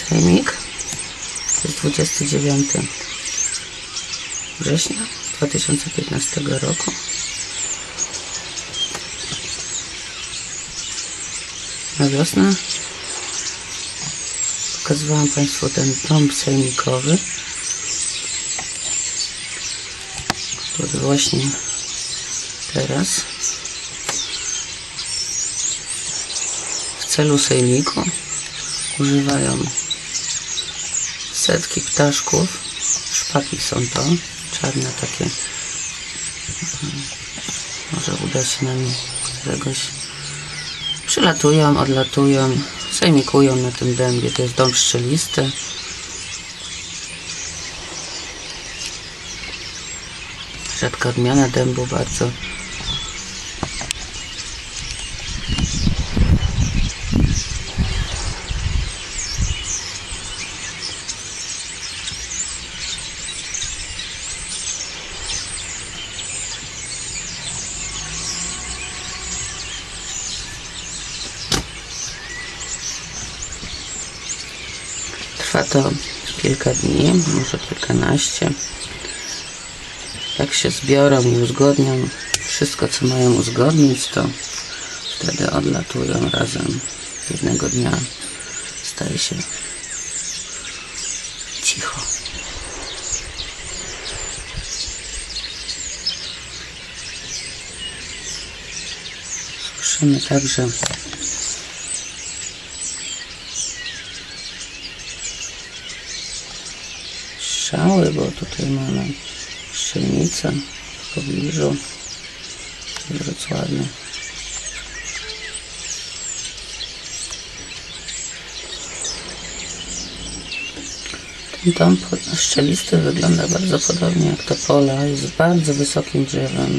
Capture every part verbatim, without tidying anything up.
Sejmik. To jest dwudziestego dziewiątego września dwa tysiące piętnastego roku. Na wiosnę pokazywałam Państwu ten dom sejmikowy, który właśnie teraz w celu sejmiku używają setki ptaszków. Szpaki są to, czarne takie. Może uda się nam czegoś. Przylatują, odlatują, sejmikują na tym dębie. To jest dom pszczelisty. Rzadka odmiana dębu, bardzo. Trwa to kilka dni, może kilkanaście. Jak się zbiorą i uzgodnią wszystko, co mają uzgodnić, to wtedy odlatują razem. Jednego dnia staje się cicho. Słyszymy także strzały, bo tutaj mamy strzelnicę w pobliżu w Wrocławiu. Ten dom szczelisty wygląda bardzo podobnie jak to pola. Jest bardzo wysokim drzewem.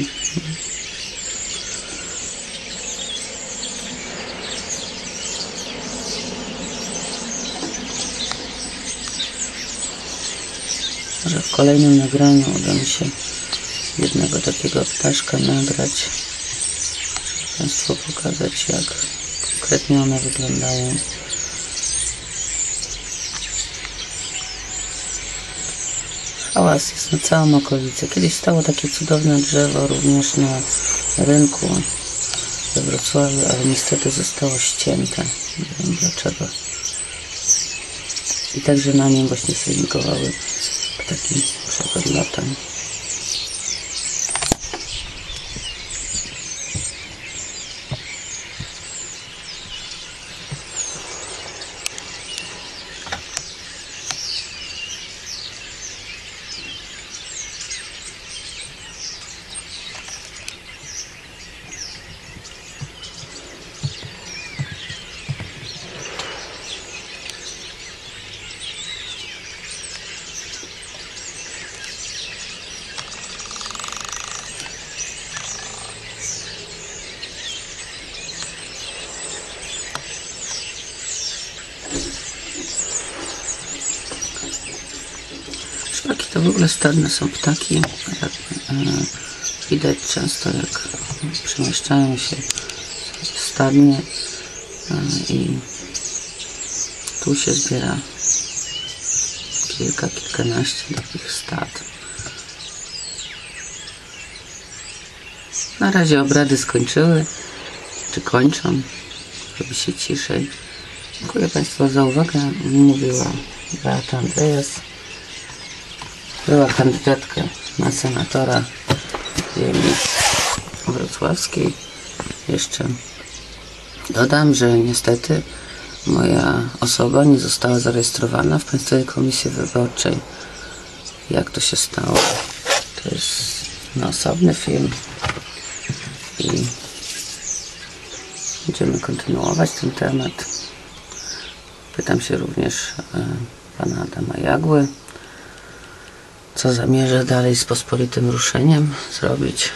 Może w kolejnym nagraniu uda mi się jednego takiego ptaszka nagrać, Państwu pokazać, jak konkretnie one wyglądają. Hałas jest na całą okolicę. Kiedyś stało takie cudowne drzewo również na rynku we Wrocławiu, ale niestety zostało ścięte. Nie wiem dlaczego. I także na nim właśnie sejmikowały ptaki przed odlotem. Szpaki to w ogóle stadne są ptaki. Jak, e, widać często, jak przemieszczają się stadnie e, i tu się zbiera kilka, kilkanaście takich stad. Na razie obrady skończyły, czy kończą, robi się ciszej. Dziękuję Państwu za uwagę. Mówiła Beata Andreas. Była kandydatka na senatora ziemi wrocławskiej. Jeszcze dodam, że niestety moja osoba nie została zarejestrowana w Państwowej Komisji Wyborczej. Jak to się stało? To jest na osobny film i będziemy kontynuować ten temat. Pytam się również e, pana Adama Jagły, co zamierza dalej z pospolitym ruszeniem zrobić,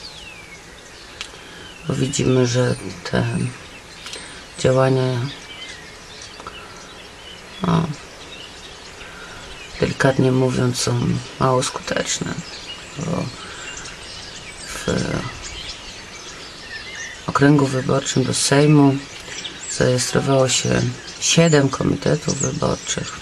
bo widzimy, że te działania, no, delikatnie mówiąc, są mało skuteczne, bo w okręgu wyborczym do Sejmu zarejestrowało się siedem komitetów wyborczych.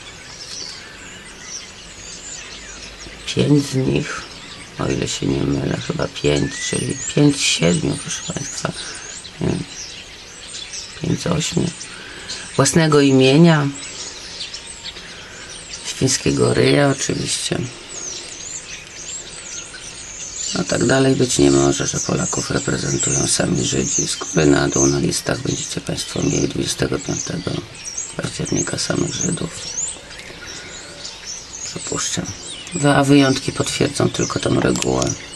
Pięć z nich, o ile się nie mylę, chyba pięć, czyli pięć z siedmiu, proszę Państwa, nie wiem, pięć z ośmiu, własnego imienia, świńskiego ryja oczywiście. No tak dalej być nie może, że Polaków reprezentują sami Żydzi. Z góry na dół na listach będziecie Państwo mieli dwudziestego piątego października samych Żydów. Przypuszczam. A wyjątki potwierdzą tylko tę regułę.